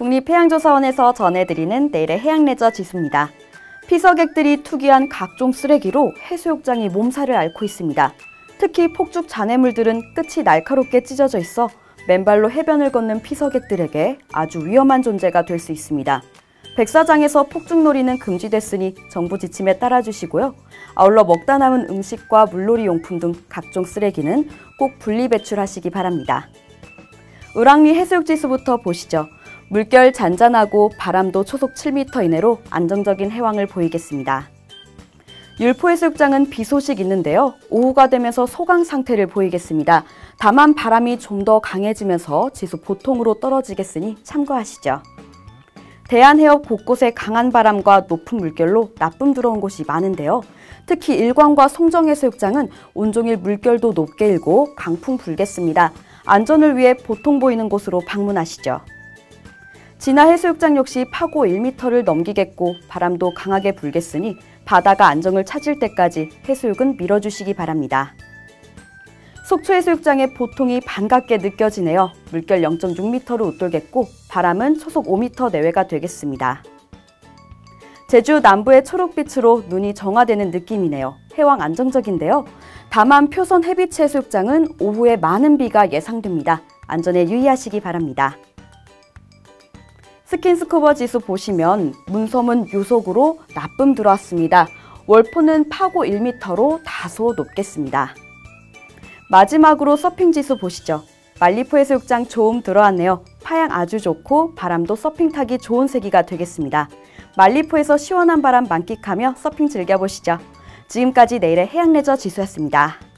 국립해양조사원에서 전해드리는 내일의 해양레저 지수입니다. 피서객들이 투기한 각종 쓰레기로 해수욕장이 몸살을 앓고 있습니다. 특히 폭죽 잔해물들은 끝이 날카롭게 찢어져 있어 맨발로 해변을 걷는 피서객들에게 아주 위험한 존재가 될 수 있습니다. 백사장에서 폭죽놀이는 금지됐으니 정부 지침에 따라주시고요. 아울러 먹다 남은 음식과 물놀이 용품 등 각종 쓰레기는 꼭 분리 배출하시기 바랍니다. 을왕리 해수욕지수부터 보시죠. 물결 잔잔하고 바람도 초속 7m 이내로 안정적인 해왕을 보이겠습니다. 율포해수욕장은 비 소식 있는데요. 오후가 되면서 소강 상태를 보이겠습니다. 다만 바람이 좀 더 강해지면서 지수 보통으로 떨어지겠으니 참고하시죠. 대한해협 곳곳에 강한 바람과 높은 물결로 나쁨 들어온 곳이 많은데요. 특히 일광과 송정해수욕장은 온종일 물결도 높게 일고 강풍 불겠습니다. 안전을 위해 보통 보이는 곳으로 방문하시죠. 진화해수욕장 역시 파고 1m를 넘기겠고 바람도 강하게 불겠으니 바다가 안정을 찾을 때까지 해수욕은 미뤄주시기 바랍니다. 속초해수욕장의 보통이 반갑게 느껴지네요. 물결 0.6m로 웃돌겠고 바람은 초속 5m 내외가 되겠습니다. 제주 남부의 초록빛으로 눈이 정화되는 느낌이네요. 해왕 안정적인데요. 다만 표선 해비치 해수욕장은 오후에 많은 비가 예상됩니다. 안전에 유의하시기 바랍니다. 스킨스쿠버 지수 보시면 문섬은 유속으로 나쁨 들어왔습니다. 월포는 파고 1m로 다소 높겠습니다. 마지막으로 서핑 지수 보시죠. 말리포 해수욕장 조음 들어왔네요. 파양 아주 좋고 바람도 서핑 타기 좋은 세기가 되겠습니다. 말리포에서 시원한 바람 만끽하며 서핑 즐겨보시죠. 지금까지 내일의 해양레저 지수였습니다.